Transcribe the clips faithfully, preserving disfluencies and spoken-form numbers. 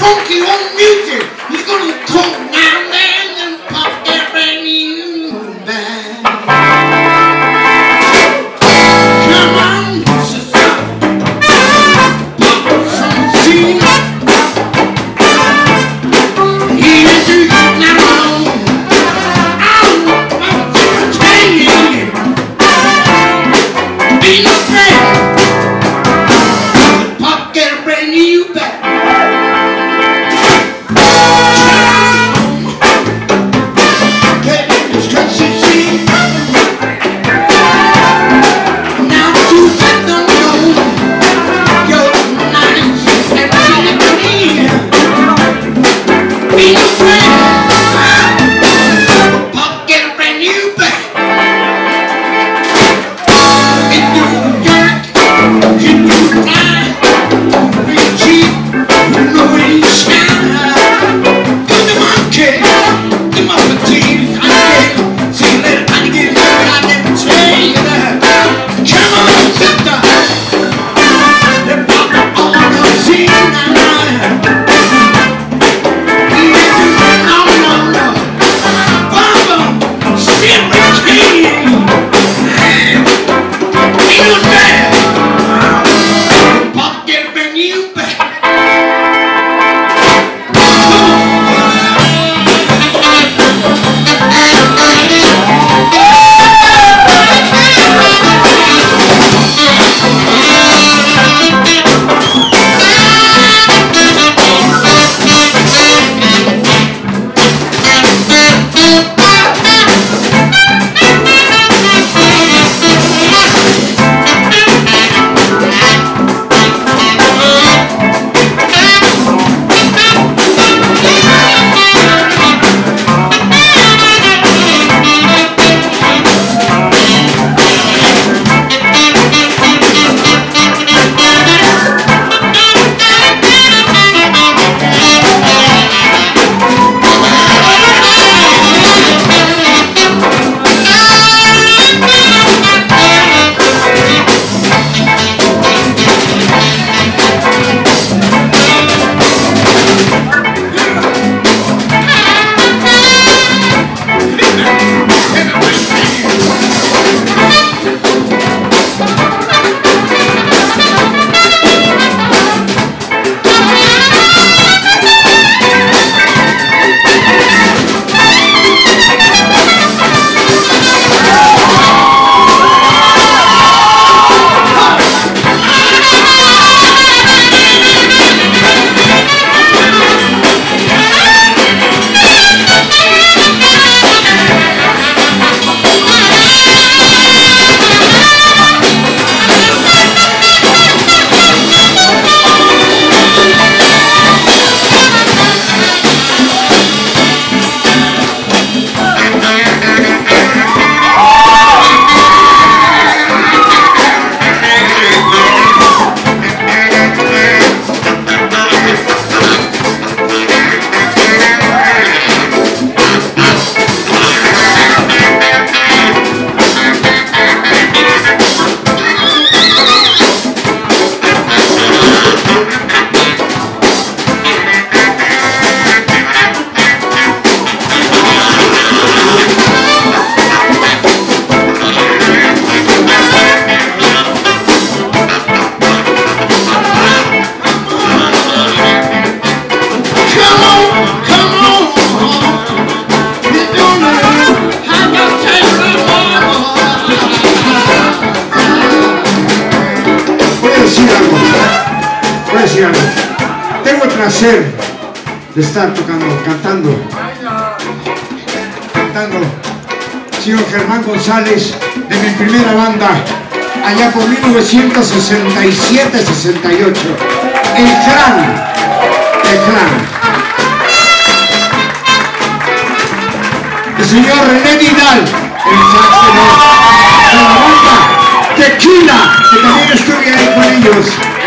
funky old music. We're gonna come down there and pop that brand new band. Come on, sister, pop some scene. Here to you now. I'm gonna tell you, be no friend. Pop that brand new band. Tengo el placer de estar tocando, cantando, cantando, señor Germán González, de mi primera banda, allá por mil novecientos sesenta y siete sesenta y ocho, el Clan, el Clan. El señor René Vidal, el saxo de la banda Tequila, que también estuve ahí con ellos.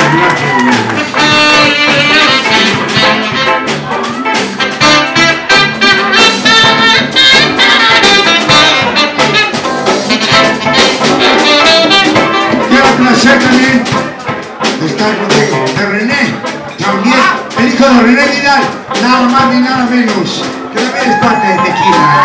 Quiero placer también de estar contigo, de René, también el hijo de René Vidal, nada más ni nada menos, que también es parte de Tequila.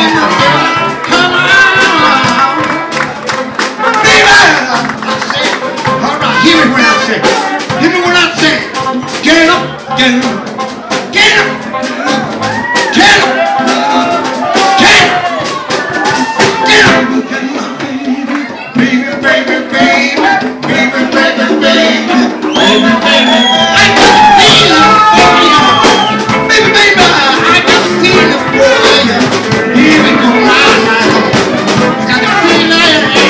Hear me when I say, hear me when I say, get up, get up, get up, get up, get up, get up, baby, baby, baby, baby, baby, baby, baby, baby, I can feel it, baby, baby, I can feel it, boy, here we go, I got to feel it.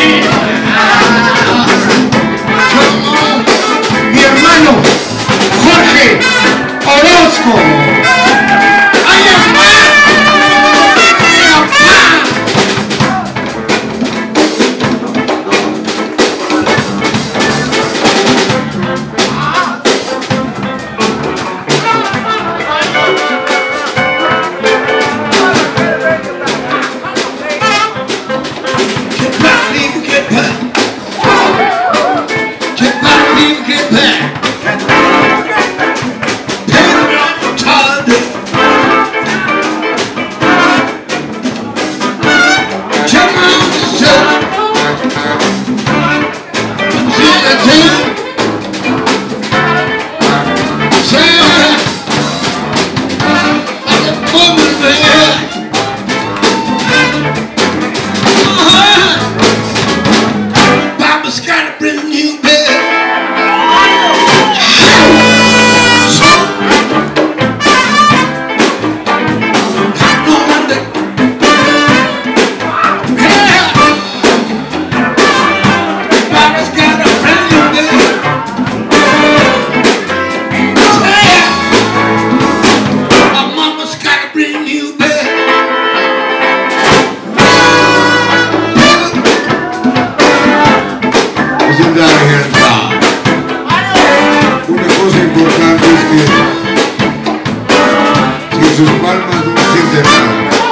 Jorge Orozco. ¡Ay, papá! Get back, people, get back. Get back, people, get back. Una cosa importante es que sin sus palmas no siente nada.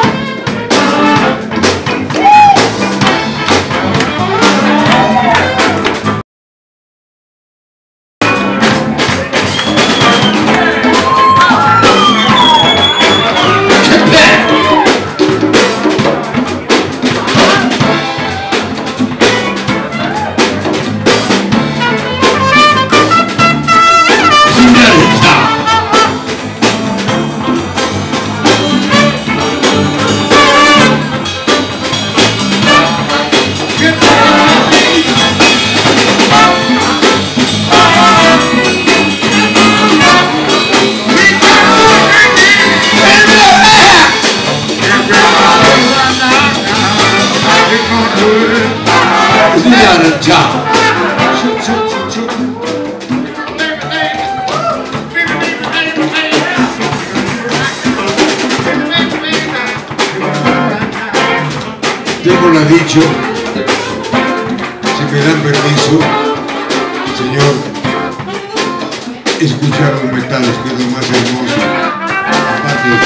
Tengo la dicho, si me dan permiso, señor, escuchar los metales, que es lo más hermoso, aparte de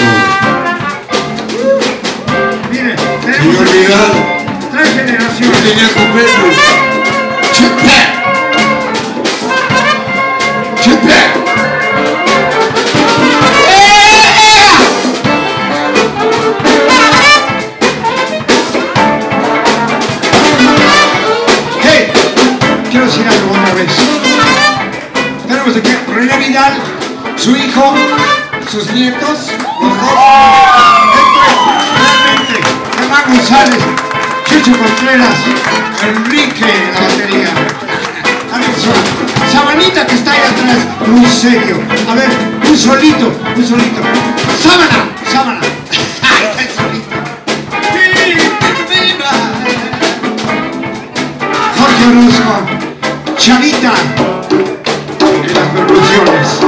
todo. Mire, señor Vidal, tres generaciones. Yo tenía que verlo. ¡Chipé! ¡Chipé! Quiero decir algo otra vez. Tenemos aquí René Vidal, su hijo, sus nietos, los dos. Realmente, Germán González, Chucho Contreras, Enrique en la batería. A ver, Sabanita que está ahí atrás, muy serio. A ver, un solito, un solito. Sábana, Sábana. Está el solito. Jorge Orozco. Chavita en las percusiones.